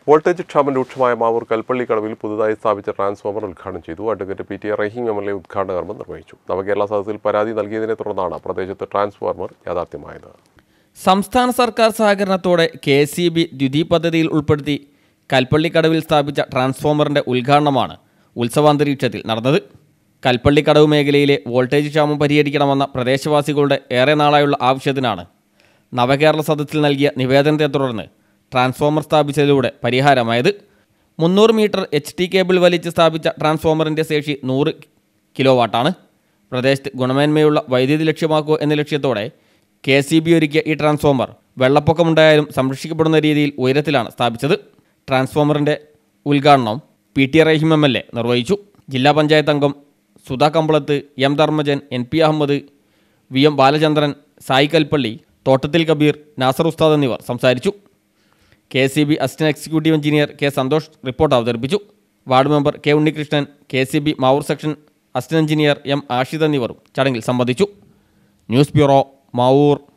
Voltage ക്ഷാമം രൂക്ഷമായ മാവൂർ കൽപ്പള്ളി കടവിൽ പുതുതായി സ്ഥാപിച്ച ട്രാൻസ്ഫോമർ ഉദ്ഘാടനം ചെയ്തു. അഡ്വക്കേറ്റ് PT റഹീം MLA ഉദ്ഘാടന കർമ്മം നിർവഹിച്ചു. നവകേരള സദസ്സിൽ പരാതി നൽകിയതിനെ തുടർന്നാണ് പ്രദേശത്ത് ട്രാൻസ്ഫോമർ യാഥാർത്ഥ്യമായത്. സംസ്ഥാന സർക്കാർ സഹകരണത്തോടെ KCB ദ്വിതി പദ്ധതിയിൽ ഉൾപ്പെടുത്തി കൽപ്പള്ളി കടവിൽ സ്ഥാപിച്ച ട്രാൻസ്ഫോമറിൻ്റെ ഉദ്ഘാടനമാണ് ഉത്സവാന്തരീക്ഷത്തിൽ നടന്നത്. കൽപ്പള്ളി കടവ് മേഖലയിലെ വോൾട്ടേജ് ക്ഷാമം പരിഹരിക്കണമെന്ന പ്രദേശവാസികളുടെ ഏറെ നാളായുള്ള ആവശ്യത്തിനാണ് നവകേരള സദസ്സിൽ നൽകിയ നിവേദനത്തെ തുടർന്ന് ട്രാൻസ്ഫോമർ സ്ഥാപിച്ചതിലൂടെ പരിഹാരമായത്. 300 മീറ്റർ HT കേബിൾ വലിച്ച് സ്ഥാപിച്ച ട്രാൻസ്ഫോമറിൻ്റെ ശേഷി 100 കിലോവാട്ടാണ്. പ്രദേശത്ത് ഗുണമേന്മയുള്ള വൈദ്യുതി ലക്ഷ്യമാക്കുക എന്ന ലക്ഷ്യത്തോടെ KCB ഒരുക്കിയ ഈ ട്രാൻസ്ഫോമർ വെള്ളപ്പൊക്കമുണ്ടായാലും സംരക്ഷിക്കപ്പെടുന്ന രീതിയിൽ ഉയരത്തിലാണ് സ്ഥാപിച്ചത്. ട്രാൻസ്ഫോമറിൻ്റെ ഉദ്ഘാടനം PT റഹീം MLA നിർവഹിച്ചു. ജില്ലാ പഞ്ചായത്ത് അംഗം Sudha Kambalath, M Dharmajan, NP Ahmed, VM Balachandran, Sai Kalpally, തോട്ടത്തിൽ കബീർ, നാസർ ഉസ്താദ് എന്നിവർ സംസാരിച്ചു. KCB assistant executive engineer K Santhosh report അവതരിപ്പിച്ചു. Ward member K Unnikrishnan, KCB Mavoor section assistant engineer M Ashid എന്നിവരും ചടങ്ങിൽ സംബന്ധിച്ചു. News bureau, Mavoor.